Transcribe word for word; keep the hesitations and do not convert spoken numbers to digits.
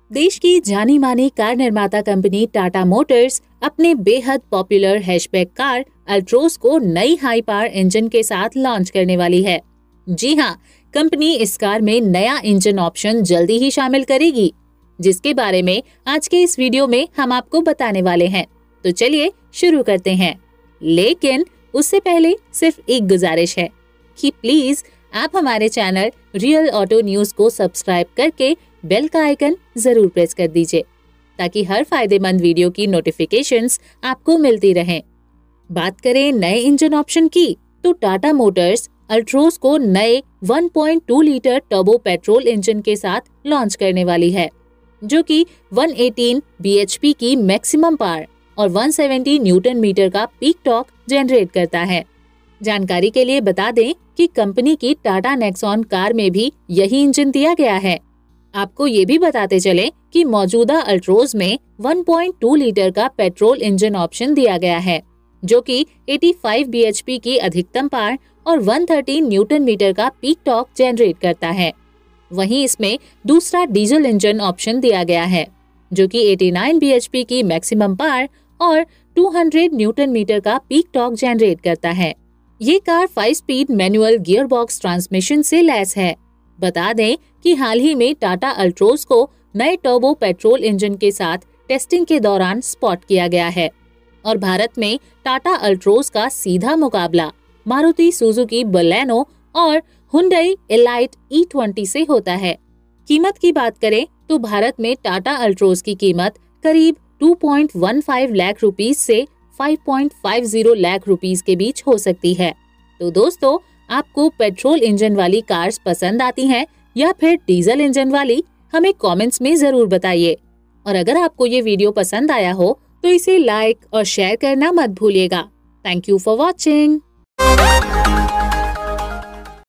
देश की जानी मानी कार निर्माता कंपनी टाटा मोटर्स अपने बेहद पॉपुलर हैचबैक कार अल्ट्रोज को नई हाई पावर इंजन के साथ लॉन्च करने वाली है। जी हाँ, कंपनी इस कार में नया इंजन ऑप्शन जल्दी ही शामिल करेगी, जिसके बारे में आज के इस वीडियो में हम आपको बताने वाले हैं। तो चलिए शुरू करते हैं। लेकिन उससे पहले सिर्फ एक गुजारिश है कि प्लीज आप हमारे चैनल रियल ऑटो न्यूज को सब्सक्राइब करके बेल का आइकन जरूर प्रेस कर दीजिए, ताकि हर फायदेमंद वीडियो की नोटिफिकेशंस आपको मिलती रहें। बात करें नए इंजन ऑप्शन की, तो टाटा मोटर्स अल्ट्रोज को नए one point two litre turbo petrol engine के साथ लॉन्च करने वाली है, जो कि वन एटीन बीएचपी की मैक्सिमम पावर और वन सेवेंटी न्यूटन मीटर का पीक टॉर्क जनरेट करता है। जानकारी के लिए बता दें कि कंपनी की टाटा नेक्सॉन कार में भी यही इंजन दिया गया है। आपको ये भी बताते चले कि मौजूदा अल्ट्रोज में वन पॉइंट टू लीटर का पेट्रोल इंजन ऑप्शन दिया गया है, जो कि पचासी बीएचपी की अधिकतम पावर और वन थर्टी न्यूटन मीटर का पीक टॉर्क जनरेट करता है। वहीं इसमें दूसरा डीजल इंजन ऑप्शन दिया गया है, जो कि नवासी बीएचपी की मैक्सिमम पावर और टू हंड्रेड न्यूटन मीटर का पीक टॉर्क जनरेट करता है। ये car five speed manual gear box transmission से लैस है। बता दें कि हाल ही में टाटा अल्ट्रोज को नए टर्बो पेट्रोल इंजन के साथ टेस्टिंग के दौरान स्पॉट किया गया है और भारत में टाटा अल्ट्रोज का सीधा मुकाबला मारुति सुजुकी बलेनो और हुंडई एलाइट ई ट्वेंटी से होता है। कीमत की बात करें तो भारत में टाटा अल्ट्रोज की कीमत करीब two point one five lakh rupees से five point five zero lakh rupees के बीच हो सकती है। तो दोस्तों, आपको पेट्रोल इंजन वाली कार्स पसंद आती हैं या फिर डीजल इंजन वाली? हमें कमेंट्स में जरूर बताइए। और अगर आपको ये वीडियो पसंद आया हो तो इसे लाइक और शेयर करना मत भूलिएगा। Thank you for watching.